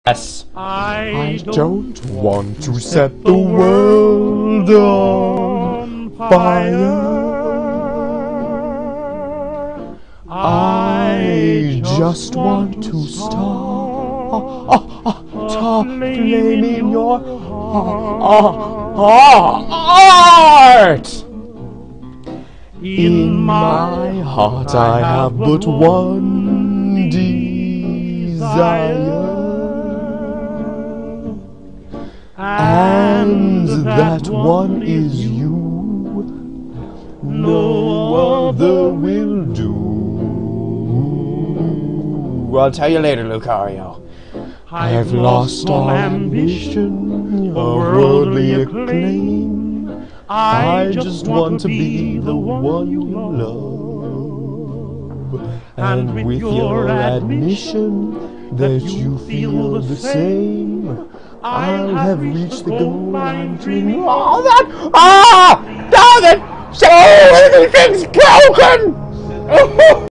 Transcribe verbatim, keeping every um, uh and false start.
Yes. I don't want to set the world on fire. I just want to start flaming your heart. In my heart I have but one desire, and that one is you. No other will do. I'll tell you later, Lucario. I've lost all ambition of worldly acclaim. I just want to be the one you love. And with your admission that you feel the same, I'll have reached the goal I'm dreaming. Oh, that! Ah! Darn it! So everything's broken!